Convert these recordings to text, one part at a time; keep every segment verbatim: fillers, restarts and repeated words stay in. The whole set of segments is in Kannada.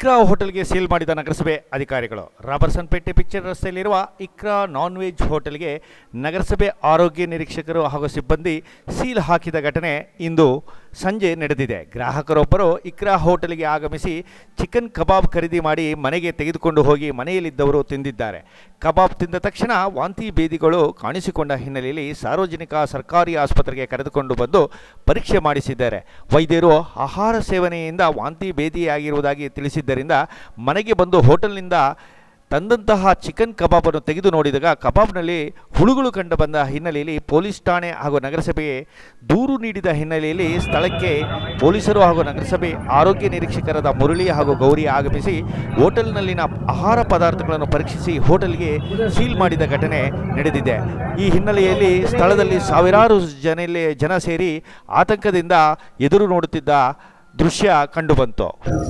ಇಕ್ರಾ ಹೋಟೆಲ್ಗೆ ಸೀಲ್ ಮಾಡಿದ ನಗರಸಭೆ ಅಧಿಕಾರಿಗಳು. ರಾಬರ್ಸನ್ಪೇಟೆ ಪಿಕ್ಚರ್ ರಸ್ತೆಯಲ್ಲಿರುವ ಇಕ್ರಾ ನಾನ್ ವೆಜ್ ಹೋಟೆಲ್ಗೆ ನಗರಸಭೆ ಆರೋಗ್ಯ ನಿರೀಕ್ಷಕರು ಹಾಗೂ ಸಿಬ್ಬಂದಿ ಸೀಲ್ ಹಾಕಿದ ಘಟನೆ ಇಂದು ಸಂಜೆ ನಡೆದಿದೆ. ಗ್ರಾಹಕರೊಬ್ಬರು ಇಕ್ರಾ ಹೋಟೆಲ್ಗೆ ಆಗಮಿಸಿ ಚಿಕನ್ ಕಬಾಬ್ ಖರೀದಿ ಮಾಡಿ ಮನೆಗೆ ತೆಗೆದುಕೊಂಡು ಹೋಗಿ ಮನೆಯಲ್ಲಿದ್ದವರು ತಿಂದಿದ್ದಾರೆ. ಕಬಾಬ್ ತಿಂದ ತಕ್ಷಣ ವಾಂತಿ ಭೇದಿಗಳು ಕಾಣಿಸಿಕೊಂಡ ಹಿನ್ನೆಲೆಯಲ್ಲಿ ಸಾರ್ವಜನಿಕ ಸರ್ಕಾರಿ ಆಸ್ಪತ್ರೆಗೆ ಕರೆದುಕೊಂಡು ಬಂದು ಪರೀಕ್ಷೆ ಮಾಡಿಸಿದ್ದಾರೆ. ವೈದ್ಯರು ಆಹಾರ ಸೇವನೆಯಿಂದ ವಾಂತಿ ಭೇದಿಯಾಗಿರುವುದಾಗಿ ತಿಳಿಸಿದ್ದರಿಂದ ಮನೆಗೆ ಬಂದು ಹೋಟೆಲ್ನಿಂದ ತಂದಂತಹ ಚಿಕನ್ ಕಬಾಬನ್ನು ತೆಗೆದು ನೋಡಿದಾಗ ಕಬಾಬ್ನಲ್ಲಿ ಹುಳುಗಳು ಕಂಡು ಬಂದ ಹಿನ್ನೆಲೆಯಲ್ಲಿ ಪೊಲೀಸ್ ಠಾಣೆ ಹಾಗೂ ನಗರಸಭೆಗೆ ದೂರು ನೀಡಿದ ಹಿನ್ನೆಲೆಯಲ್ಲಿ ಸ್ಥಳಕ್ಕೆ ಪೊಲೀಸರು ಹಾಗೂ ನಗರಸಭೆ ಆರೋಗ್ಯ ನಿರೀಕ್ಷಕರಾದ ಮುರಳಿ ಹಾಗೂ ಗೌರಿ ಆಗಮಿಸಿ ಹೋಟೆಲ್ನಲ್ಲಿನ ಆಹಾರ ಪದಾರ್ಥಗಳನ್ನು ಪರೀಕ್ಷಿಸಿ ಹೋಟೆಲ್ಗೆ ಸೀಲ್ ಮಾಡಿದ ಘಟನೆ ನಡೆದಿದೆ. ಈ ಹಿನ್ನೆಲೆಯಲ್ಲಿ ಸ್ಥಳದಲ್ಲಿ ಸಾವಿರಾರು ಜನ ಜನ ಸೇರಿ ಆತಂಕದಿಂದ ಎದುರು ನೋಡುತ್ತಿದ್ದ ದೃಶ್ಯ ಕಂಡುಬಂತು.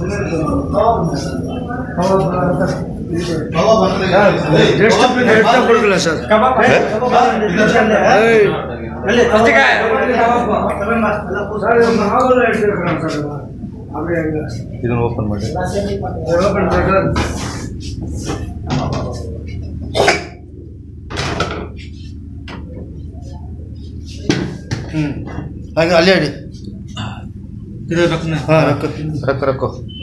ಇದನ್ನು ಓಪನ್ ಮಾಡಿ ಹ್ಮ್ ಹಾಗೆ ಅಲ್ಲೇ ಅಡಿ ಇದು ರೊಕ್ಕ ಹಾಂ ರೊಕ್ಕ ರೊಕ್ಕ ರೊಕ್ಕ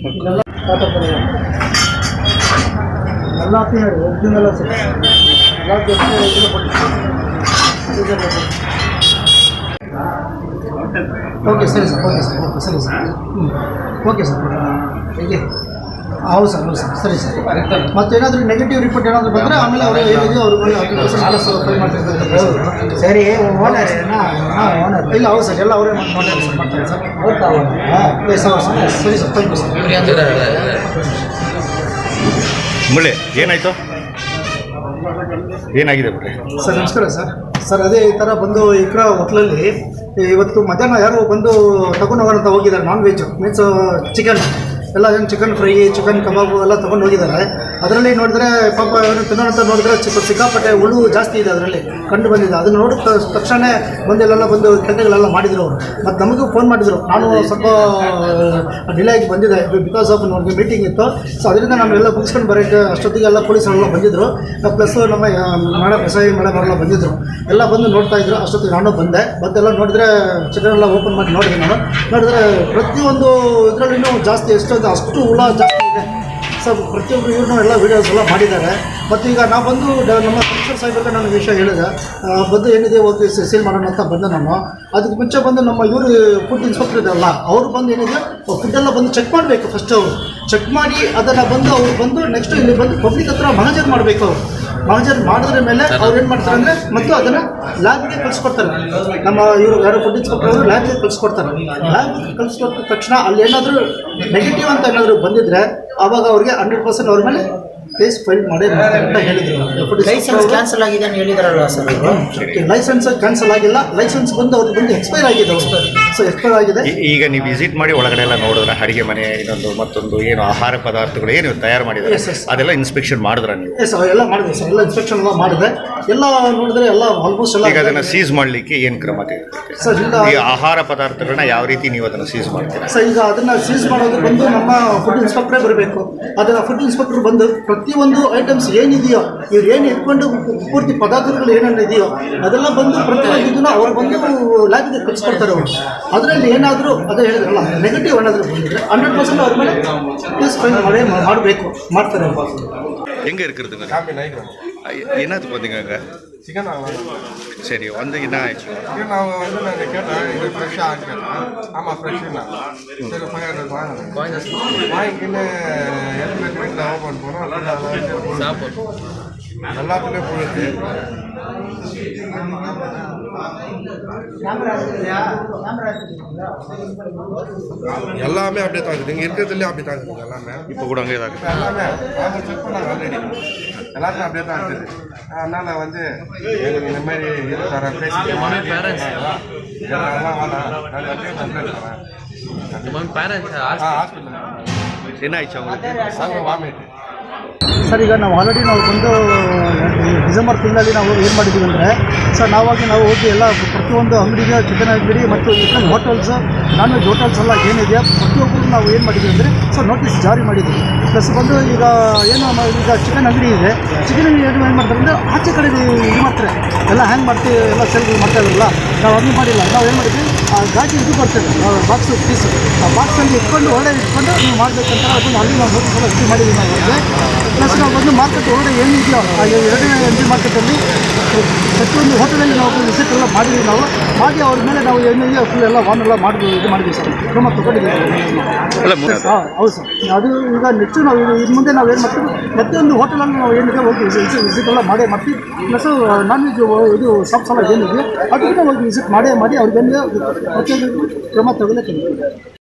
ಎಲ್ಲ ಹೇಳಿ ಒರಿಜಿನಲ್ ಸರ್ ಓಕೆ ಸರಿ ಸರ್ ಓಕೆ ಸರ್ ಓಕೆ ಸರಿ ಸರ್ ಹ್ಞೂ ಓಕೆ ಸರ್ ಹೇಗೆ ಹೌದು ಸರ್ ಹೌದು ಸರ್ ಸರಿ ಸರ್ ಮತ್ತೇನಾದರೂ ನೆಗೆಟಿವ್ ರಿಪೋರ್ಟ್ ಏನಾದರೂ ಬಂದರೆ ಆಮೇಲೆ ಅವರು ಏನಿದೆ ಅವರು ಫೈಲ್ ಮಾಡ್ತಿರ್ತಾರೆ. ಸರಿ ಓನರ್ ಓನರ್ ಇಲ್ಲ ಹೌದು ಸರ್ ಎಲ್ಲ ಅವರೇ ಮಾಡ್ತಾರೆ ಸರ್ ಮಾಡ್ತಾರೆ ಸರ್ ಹಾಂ ಸರ್ ಸರಿ ಸರ್ ಥ್ಯಾಂಕ್ ಯು ಸರ್. ಮುಳ್ಳೆ ಏನಾಯಿತು ಏನಾಗಿದೆ ಬಿಡ್ರಿ ಸರ್ ನಮಸ್ಕಾರ ಸರ್ ಸರ್ ಅದೇ ಈ ಥರ ಬಂದು ಇಕ್ರಾ ಹೋಟ್ಲಲ್ಲಿ ಇವತ್ತು ಮಧ್ಯಾಹ್ನ ಯಾರೋ ಬಂದು ತಗೊಂಡು ಹೋಗೋಣ ಅಂತ ಹೋಗಿದ್ದಾರೆ ನಾನ್ ವೆಜ್ ಮೀನ್ಸ್ ಚಿಕನ್ ಎಲ್ಲ ಏನು ಚಿಕನ್ ಫ್ರೈ ಚಿಕನ್ ಕಬಾಬು ಎಲ್ಲ ತೊಗೊಂಡು ಹೋಗಿದ್ದಾರೆ. ಅದರಲ್ಲಿ ನೋಡಿದ್ರೆ ಪಾಪ ಏನು ತಿನ್ನೋಣ ಅಂತ ನೋಡಿದ್ರೆ ಚಿಕ್ಕ ಸಿಕ್ಕಾಪಟ್ಟೆ ಹುಳು ಜಾಸ್ತಿ ಇದೆ ಅದರಲ್ಲಿ ಕಂಡು ಬಂದಿದೆ. ಅದನ್ನು ನೋಡಿದ ತಕ್ಷಣ ಬಂದೆಲ್ಲ ಬಂದು ಕೆಲಸಗಳೆಲ್ಲ ಮಾಡಿದರು ಅವರು. ಮತ್ತು ನಮಗೂ ಫೋನ್ ಮಾಡಿದರು. ನಾನು ಸ್ವಲ್ಪ ಡಿಲೇ ಆಗಿ ಬಂದಿದ್ದೆ ಬಿಕಾಸ್ ಆಫ್ ನಮಗೆ ಮೀಟಿಂಗ್ ಇತ್ತು. ಸೊ ಅದರಿಂದ ನಾನು ಎಲ್ಲ ಮುಗಿಸ್ಕೊಂಡು ಬರೋಕ್ಕೆ ಅಷ್ಟೊತ್ತಿಗೆ ಎಲ್ಲ ಪೊಲೀಸರೆಲ್ಲ ಬಂದಿದ್ದರು. ಪ್ಲಸ್ ನಮ್ಮ ಮೇಡಮ್ ಎಸ್ ಐ ಮೇಡಮ್ ಅವರೆಲ್ಲ ಬಂದಿದ್ದರು. ಎಲ್ಲ ಬಂದು ನೋಡ್ತಾ ಇದ್ರು. ಅಷ್ಟೊತ್ತಿಗೆ ನಾನು ಬಂದೆ. ಬಂದೆಲ್ಲ ನೋಡಿದ್ರೆ ಚಿಕನ್ ಎಲ್ಲ ಓಪನ್ ಮಾಡಿ ನೋಡಿದೆ. ನಾನು ನೋಡಿದ್ರೆ ಪ್ರತಿಯೊಂದು ಇದರಲ್ಲಿನೂ ಜಾಸ್ತಿ ಎಷ್ಟೊಂದು ಅಷ್ಟು ಹುಳ ಜಾಸ್ತಿ ಇದೆ. ಸೊ ಪ್ರತಿಯೊಬ್ಬರು ಇವ್ರನ್ನೂ ಎಲ್ಲ ವೀಡಿಯೋಸ್ ಎಲ್ಲ ಮಾಡಿದ್ದಾರೆ. ಮತ್ತು ಈಗ ನಾವು ಬಂದು ನಮ್ಮ ಕಮಿಷನರ್ ಸಾಹೇಬರಿಗೆ ನಾನು ವಿಷಯ ಹೇಳಿದೆ. ಬಂದು ಏನಿದೆ ಹೋಗಿ ಸೀಲ್ ಮಾಡೋಣ ಅಂತ ಬಂದೆ ನಾನು. ಅದಕ್ಕೆ ಮುಂಚೆ ಬಂದು ನಮ್ಮ ಇವರು ಫುಡ್ ಇನ್ಸ್ಪೆಕ್ಟರ್ ಇದೆಲ್ಲ ಅವರು ಬಂದು ಏನಿದೆ ಫುಡ್ಡೆಲ್ಲ ಬಂದು ಚೆಕ್ ಮಾಡಬೇಕು. ಫಸ್ಟ್ ಅವರು ಚೆಕ್ ಮಾಡಿ ಅದನ್ನು ಬಂದು ಅವ್ರು ಬಂದು ನೆಕ್ಸ್ಟ್ ಇಲ್ಲಿ ಬಂದು ಪಬ್ಲಿಕ್ ಹತ್ರ ಮಹಜರ್ ಮಾಡಬೇಕು. ಅವರು ಮಹಜರ್ ಮಾಡಿದ್ರ ಮೇಲೆ ಅವ್ರು ಏನು ಮಾಡ್ತಾರೆ ಅಂದರೆ ಮತ್ತು ಅದನ್ನು ಲ್ಯಾಬ್ಗೆ ಕಳಿಸ್ಕೊಡ್ತಾರೆ. ನಮ್ಮ ಇವರು ಯಾರು ಫುಡ್ ಇನ್ಸ್ಪೆಕ್ಟರ್ ಅವರು ಲ್ಯಾಬ್ಗೆ ಕಳಿಸ್ಕೊಡ್ತಾರೆ. ಲ್ಯಾಬ್ಗೆ ಕಳಿಸ್ಕೊಟ್ಟ ತಕ್ಷಣ ಅಲ್ಲಿ ಏನಾದರೂ ನೆಗೆಟಿವ್ ಅಂತ ಏನಾದರೂ ಬಂದಿದ್ದರೆ ಆವಾಗ ಅವ್ರಿಗೆ ಹಂಡ್ರೆಡ್ ಪರ್ಸೆಂಟ್ ಅವ್ರ ಮೇಲೆ ಕೇಸ್ ಫೈಲ್ ಮಾಡಿ ಅಂತ ಹೇಳಿದರು. ಲೈಸೆನ್ಸ್ ಕ್ಯಾನ್ಸಲ್ ಆಗಿದೆ ಅಂತ ಹೇಳಿದಾರಲ್ಲ ಸರ್ ಅವರು. ಲೈಸೆನ್ಸ್ ಕ್ಯಾನ್ಸಲ್ ಆಗಿಲ್ಲ. ಲೈಸೆನ್ಸ್ ಬಂದು ಅವ್ರಿಗೆ ಬಂದು ಎಕ್ಸ್ಪೈರ್ ಆಗಿದೆ. ಸೊ ಎಕ್ಸ್ಪೈರ್ ಆಗಿದೆ. ಈಗ ನೀವು ವಿಸಿಟ್ ಮಾಡಿ ಒಳಗಡೆ ಎಲ್ಲ ನೋಡಿದ್ರೆ ಅಡುಗೆ ಮನೆ ಇನ್ನೊಂದು ಮತ್ತೊಂದು ಏನು ಆಹಾರ ಪದಾರ್ಥಗಳು ಏನು ತಯಾರು ಮಾಡಿದ್ದಾರೆ ಅದೆಲ್ಲ ಇನ್ಸ್ಪೆಕ್ಷನ್ ಮಾಡಿದ್ರೆ ನೀವು? ಎಸ್ ಎಲ್ಲ ಮಾಡಿದೆ ಸರ್. ಎಲ್ಲ ಇನ್ಸ್ಪೆಕ್ಷನ್ ಎಲ್ಲ ಮಾಡಿದೆ. ಎಲ್ಲ ನೋಡಿದ್ರೆ ಎಲ್ಲ ಆಲ್ಮೋಸ್ಟ್ ಎಲ್ಲ. ಈಗ ಅದನ್ನು ಸೀಸ್ ಮಾಡಲಿಕ್ಕೆ ಏನು ಕ್ರಮ ತೆಗೆದುಕೊಳ್ಳಿ ಸರ್? ಈಗ ಆಹಾರ ಪದಾರ್ಥಗಳನ್ನ ಯಾವ ರೀತಿ ನೀವು ಅದನ್ನು ಸೀಸ್ ಮಾಡ್ತೀರಾ ಸರ್? ಈಗ ಅದನ್ನು ಸೀಸ್ ಮಾಡೋದು ಬಂದು ನಮ್ಮ ಫುಡ್ ಇನ್ಸ್ಪೆಕ್ಟ್ರೇ ಬರಬೇಕು. ಅದನ್ನು ಫುಡ್ ಇನ್ಸ್ಪೆಕ್ಟರ್ ಬಂದು ಪ್ರತಿಯೊಂದು ಐಟಮ್ಸ್ ಏನಿದೆಯೋ ಇವ್ರು ಏನು ಇಟ್ಕೊಂಡು ಪೂರ್ತಿ ಪದಾರ್ಥಗಳು ಏನೇನು ಇದೆಯೋ ಅದೆಲ್ಲ ಬಂದು ಪ್ರತಿಯೊಂದು ಇದನ್ನು ಅವ್ರು ಬಂದು ಲ್ಯಾಬ್ಗೆ ಕಳಿಸ್ಕೊಡ್ತಾರೆ. ಅವರು ಅದರಲ್ಲಿ ಏನಾದರೂ ಅದೇ ಹೇಳಿದ್ರಲ್ಲ ನೆಗೆಟಿವ್ ಏನಾದರೂ ಬಂದಿದ್ರೆ ಹಂಡ್ರೆಡ್ ಪರ್ಸೆಂಟ್ ಅವ್ರ ಮೇಲೆ ಕೇಸ್ ಫೈಲ್ ಮಾಡಿ ಮಾಡಬೇಕು ಮಾಡ್ತಾರೆ. எங்கே இருக்கிறதுங்க? என்னது பார்த்தீங்க சிக்கன் சரி வந்து என்ன ஆயிடுச்சு? சிக்கன் அவங்க வந்து நான் கேட்டேன் இது ஃப்ரெஷ்ஷாக ஆன்னு கேட்டேன். ஆமாம் ஃப்ரெஷ்ஷுண்ணா. சரி ஃபைவ் ஹண்ட்ரட் வாங்கினேன். வாங்கிக்கின்னு எட்டு வீட்டில் ஓப்பன் போனோம். சாப்பிடும் எல்லாத்துலேயே போயிடுது. எல்லாமே அப்படியே தான் இருக்குது. இங்கே இருக்கிறதுலேயே அப்படி தான் இருக்குது. எல்லாமே இப்போ கூட அங்கே தான் இருக்குது. எல்லாமே அவங்க செக் பண்ணாங்க ஆல்ரெடி. எல்லாருமே அப்படியே தான் இருக்குது. அதனால் வந்து எங்களுக்கு இந்த மாதிரி இது தரேன் பேசி பேரண்ட்ஸ் எல்லாம் வேணாம் நான் அப்படியே கம்ப்ளைண்ட் தரேன். பேரண்ட்ஸ் ஹாஸ்பிட்டல் என்ன ஆயிடுச்சு அவங்களுக்கு? அவங்க வாமிட்டு ಸರ್ ಈಗ ನಾವು ಆಲ್ರೆಡಿ ನಾವು ಬಂದು ಡಿಸೆಂಬರ್ ತಿಂಗಳಲ್ಲಿ ನಾವು ಏನು ಮಾಡಿದ್ದೀವಿ ಅಂದರೆ ಸರ್ ನಾವಾಗಿ ನಾವು ಹೋಗಿ ಎಲ್ಲ ಪ್ರತಿಯೊಂದು ಅಂಗಡಿಗೆ ಚಿಕನ್ ಅಂಗಡಿ ಮತ್ತು chicken hotels non veg hotels ಎಲ್ಲ ಏನಿದೆ ಪ್ರತಿಯೊಬ್ಬರು ನಾವು ಏನು ಮಾಡಿದ್ದೀವಿ ಅಂದರೆ ಸರ್ ನೋಟಿಸ್ ಜಾರಿ ಮಾಡಿದ್ದೀವಿ. ಪ್ಲಸ್ ಬಂದು ಈಗ ಏನು ಈಗ ಚಿಕನ್ ಅಂಗಡಿ ಇದೆ, ಚಿಕನ್ ಅಂಗಡಿ ಏನು ಏನು ಮಾಡ್ತಾರೆ ಅಂದರೆ ಆಚೆ ಕಡೆ ಇದು ಮಾಡ್ತಾರೆ ಎಲ್ಲ ಹ್ಯಾಂಗ್ ಮಾಡ್ತೀವಿ ಎಲ್ಲ ಸೇಲ್ಗಳು ಮಾಡ್ತಾ ಇರಲ್ಲ, ನಾವು ಹಂಗೆ ಮಾಡಿಲ್ಲ. ನಾವು ಏನು ಮಾಡಿದ್ವಿ ಆ ಗಾಡಿ ಇದು ಬರ್ತದೆ ಬಾಕ್ಸು ಪೀಸು, ಆ ಬಾಕ್ಸಲ್ಲಿ ಇಟ್ಕೊಂಡು ಒಳ್ಳೆ ಇಟ್ಕೊಂಡು ನೀವು ಮಾಡಬೇಕಂತ ಅದನ್ನು ಅಲ್ಲಿ ನಾವು ನೋಟಿಸ್ ಎಲ್ಲ ಇದು ಮಾಡಿದ್ದೀವಿ ನಾವು ಅವ್ರಿಗೆ. ಪ್ಲಸ್ ನಾವು ಬಂದು ಮಾರ್ಕೆಟ್ ಒಳಗಡೆ ಏನಿದೆಯೋ ಆ ಎರಡನೇ ಎಂ ಜಿ ಮಾರ್ಕೆಟಲ್ಲಿ ಪ್ರತಿಯೊಂದು ಹೋಟೆಲಲ್ಲಿ ನಾವು ವಿಸಿಟ್ ಎಲ್ಲ ಮಾಡಿದ್ದೀವಿ. ನಾವು ಮಾಡಿ ಅವ್ರ ಮೇಲೆ ನಾವು ಏನಿದೆಯೋ ಫುಲ್ ಎಲ್ಲ ವಾನ್ ಎಲ್ಲ ಮಾಡಿ ಇದು ಮಾಡಿದ್ದೀವಿ ಸರ್, ಕ್ರಮ ತೊಗೊಂಡಿದ್ದೀವಿ. ಹಾಂ ಹೌದು ಸರ್. ಅದು ಈಗ ನೆಕ್ಸ್ಟ್ ನಾವು ಇನ್ನು ಮುಂದೆ ನಾವು ಏನು ಮಾಡ್ತೀವಿ ಪ್ರತಿಯೊಂದು ಹೋಟೆಲಲ್ಲಿ ನಾವು ಏನಿದೆ ಹೋಗಿ ವಿಸಿಟ್ ಎಲ್ಲ ಮಾಡೇ ಮಾಡ್ತೀವಿ. ಪ್ಲಸ್ ನಾನ್ ವೆಜ್ ಇದು ಶಾಪ್ಸ್ ಎಲ್ಲ ಏನಿದೆ ಅದಕ್ಕೆ ಹೋಗಿ ವಿಸಿಟ್ ಮಾಡೇ ಮಾಡಿ ಅವ್ರಿಗೇನಿದೆ ಪ್ರತಿಯೊಂದು ಕ್ರಮ ತಗೊಳ್ಳೇ